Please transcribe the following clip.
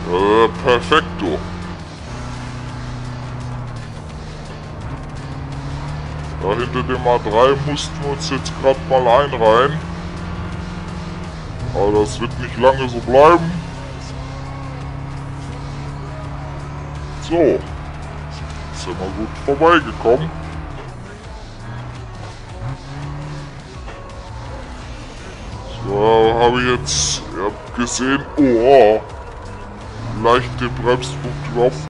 Perfekto. Da hinter dem A3 mussten wir uns jetzt gerade mal einreihen. Aber das wird nicht lange so bleiben. So. Sind wir gut vorbeigekommen. So, habe ich jetzt, ihr habt gesehen, oh, leicht den Bremspunkt überhaupt